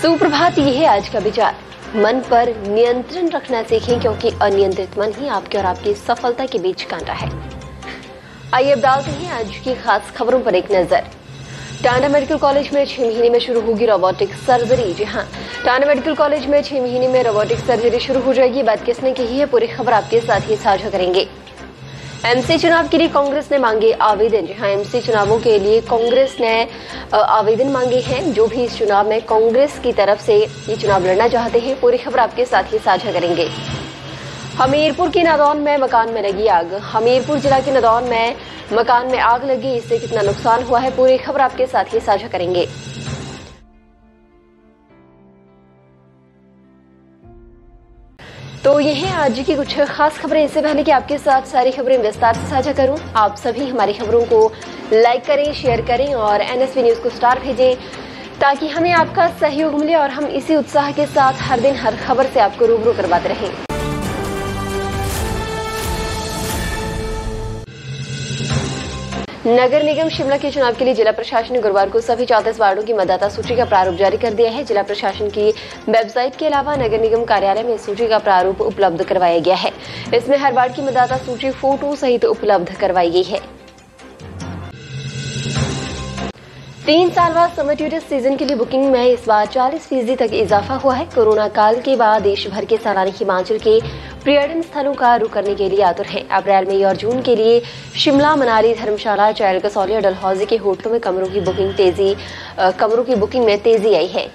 सुप्रभात, ये है आज का विचार। मन पर नियंत्रण रखना सीखें, क्योंकि अनियंत्रित मन ही आपके और आपकी सफलता के बीच कांटा है। आइए अब डालते हैं आज की खास खबरों पर एक नजर। टांडा मेडिकल कॉलेज में 6 महीने में शुरू होगी रोबोटिक सर्जरी। जी हाँ, टांडा मेडिकल कॉलेज में 6 महीने में रोबोटिक सर्जरी शुरू हो जाएगी। बात किसने कही है, पूरी खबर आपके साथ ही साझा करेंगे। एमसी चुनाव के लिए कांग्रेस ने मांगे आवेदन। जहां एमसी चुनावों के लिए कांग्रेस ने आवेदन मांगे हैं। जो भी इस चुनाव में कांग्रेस की तरफ से ये चुनाव लड़ना चाहते हैं, पूरी खबर आपके साथ ही साझा करेंगे। हमीरपुर के नादौन में मकान में लगी आग। हमीरपुर जिला के नादौन में मकान में आग लगी, इससे कितना नुकसान हुआ है, पूरी खबर आपके साथ ही साझा करेंगे। तो ये है आज की कुछ खास खबरें। इससे पहले कि आपके साथ सारी खबरें विस्तार से साझा करूं, आप सभी हमारी खबरों को लाइक करें, शेयर करें और एनएसवी न्यूज को स्टार भेजें, ताकि हमें आपका सहयोग मिले और हम इसी उत्साह के साथ हर दिन हर खबर से आपको रूबरू करवाते रहें। नगर निगम शिमला के चुनाव के लिए जिला प्रशासन ने गुरुवार को सभी 34 वार्डों की मतदाता सूची का प्रारूप जारी कर दिया है। जिला प्रशासन की वेबसाइट के अलावा नगर निगम कार्यालय में सूची का प्रारूप उपलब्ध करवाया गया है। इसमें हर वार्ड की मतदाता सूची फोटो सहित उपलब्ध करवाई गई है। 3 साल बाद समर टूरिस्ट सीजन के लिए बुकिंग में इस बार 40% तक इजाफा हुआ है। कोरोना काल के बाद देश भर के सैलानी हिमाचल के पर्यटन स्थलों का रुख करने के लिए आतुर हैं। अप्रैल, मई और जून के लिए शिमला, मनाली, धर्मशाला, चायल, कसौली और डलहौजी के होटलों में कमरों की बुकिंग में तेजी आई है।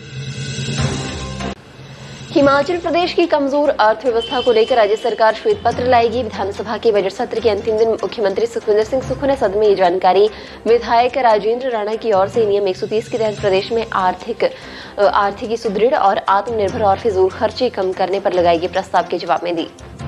हिमाचल प्रदेश की कमजोर अर्थव्यवस्था को लेकर राज्य सरकार श्वेत पत्र लाएगी। विधानसभा के बजट सत्र के अंतिम दिन मुख्यमंत्री सुखविंदर सिंह सुक्खू ने सदन में ये जानकारी विधायक राजेंद्र राणा की ओर से नियम 130 के तहत प्रदेश में आर्थिकी सुदृढ़ और आत्मनिर्भर और फिजूल खर्ची कम करने पर लगाए गए प्रस्ताव के जवाब में दी।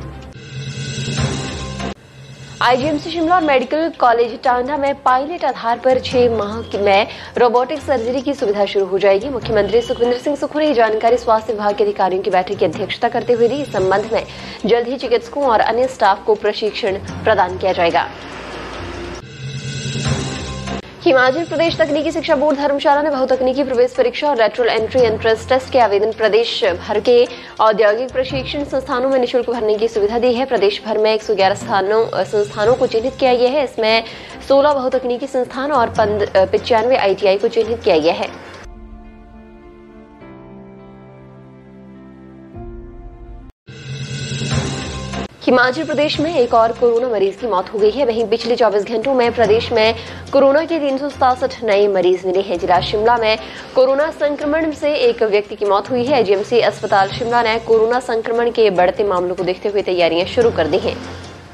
आईजीएमसी शिमला और मेडिकल कॉलेज टांडा में पायलट आधार पर 6 माह में रोबोटिक सर्जरी की सुविधा शुरू हो जाएगी। मुख्यमंत्री सुखविंदर सिंह सुक्खू ने ये जानकारी स्वास्थ्य विभाग के अधिकारियों की बैठक की अध्यक्षता करते हुए दी। इस संबंध में जल्द ही चिकित्सकों और अन्य स्टाफ को प्रशिक्षण प्रदान किया जाएगा। हिमाचल प्रदेश तकनीकी शिक्षा बोर्ड धर्मशाला ने बहुतकनीकी प्रवेश परीक्षा और लेटरल एंट्री एंट्रेंस टेस्ट के आवेदन प्रदेश भर के औद्योगिक प्रशिक्षण संस्थानों में निःशुल्क भरने की सुविधा दी है। प्रदेश भर में 111 संस्थानों को चिन्हित किया गया है। इसमें 16 बहुतकनीकी संस्थान और 95 ITI को चिन्हित किया गया है। हिमाचल प्रदेश में एक और कोरोना मरीज की मौत हो गई है। वहीं पिछले 24 घंटों में प्रदेश में कोरोना के 367 नए मरीज मिले हैं। जिला शिमला में कोरोना संक्रमण से एक व्यक्ति की मौत हुई है। आईजीएमसी अस्पताल शिमला ने कोरोना संक्रमण के बढ़ते मामलों को देखते हुए तैयारियां शुरू कर दी हैं।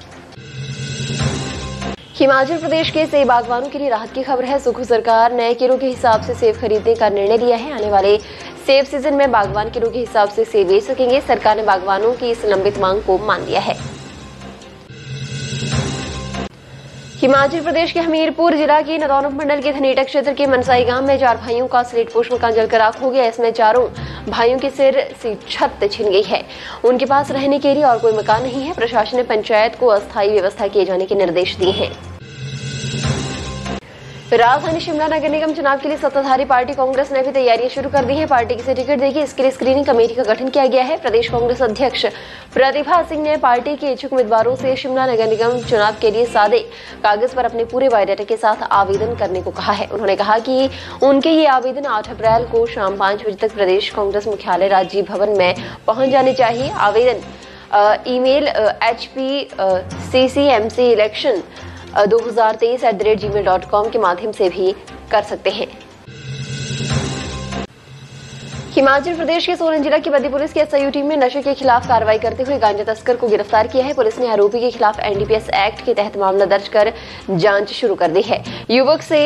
हिमाचल प्रदेश के सेब बागवानों के लिए राहत की खबर है। सुक्खू सरकार ने किलो के हिसाब से सेब खरीदने का निर्णय लिया है। आने वाले सेब सीजन में बागवान किलो के हिसाब से सेब बेच सकेंगे। सरकार ने बागवानों की इस लंबित मांग को मान लिया है। हिमाचल प्रदेश के हमीरपुर जिला के नादौन उपमंडल के धनेटा क्षेत्र के मनसाई गांव में 4 भाइयों का स्लेट-पोश मकान जलकर राख हो गया। इसमें चारों भाइयों के सिर से छत छिन गई है। उनके पास रहने के लिए और कोई मकान नहीं है। प्रशासन ने पंचायत को अस्थायी व्यवस्था किए जाने के निर्देश दिए हैं। राजधानी शिमला नगर निगम चुनाव के लिए सत्ताधारी पार्टी कांग्रेस ने भी तैयारियां शुरू कर दी है। पार्टी किसे टिकट देगी, इसके लिए स्क्रीनिंग कमेटी का गठन किया गया है। प्रदेश कांग्रेस अध्यक्ष प्रतिभा सिंह ने पार्टी के इच्छुक उम्मीदवारों से शिमला नगर निगम चुनाव के लिए सादे कागज पर अपने पूरे बायोडाटा के साथ आवेदन करने को कहा है। उन्होंने कहा कि उनके ये आवेदन 8 अप्रैल को शाम 5 बजे तक प्रदेश कांग्रेस मुख्यालय राजीव भवन में पहुंच जाने चाहिए। आवेदन ईमेल hpccmcelection2023@gmail.com के माध्यम से भी कर सकते हैं। हिमाचल प्रदेश के सोलन जिला की बद्दी पुलिस की एसआईयू टीम ने नशे के खिलाफ कार्रवाई करते हुए गांजा तस्कर को गिरफ्तार किया है। पुलिस ने आरोपी के खिलाफ एनडीपीएस एक्ट के तहत मामला दर्ज कर जांच शुरू कर दी है। युवक से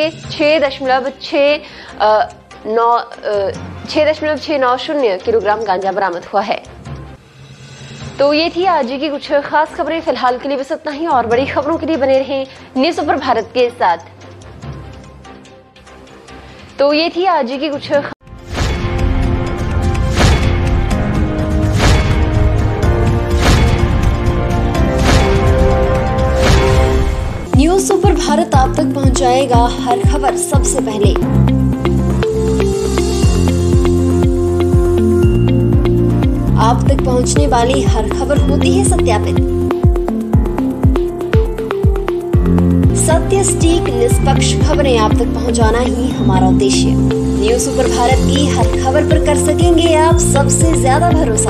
6.690 किलोग्राम गांजा बरामद हुआ है। तो ये थी आज की कुछ खास खबरें। फिलहाल के लिए बस इतना ही और बड़ी खबरों के लिए बने रहें न्यूज़ सुपर भारत के साथ। तो ये थी आज की कुछ न्यूज़ सुपर भारत आप तक पहुंचाएगा हर खबर सबसे पहले। पहुंचने वाली हर खबर होती है सत्यापित। सत्य, सटीक, निष्पक्ष खबरें आप तक पहुंचाना ही हमारा उद्देश्य। न्यूज सुपर भारत की हर खबर पर कर सकेंगे आप सबसे ज्यादा भरोसा।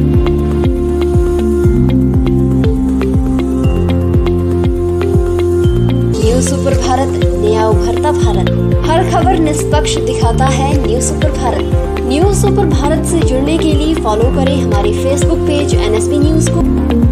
न्यूज सुपर भारत, नया उभरता भारत। हर खबर निष्पक्ष दिखाता है news super Bharat. News super Bharat से जुड़ने के लिए फॉलो करें हमारे फेसबुक पेज NSB न्यूज को।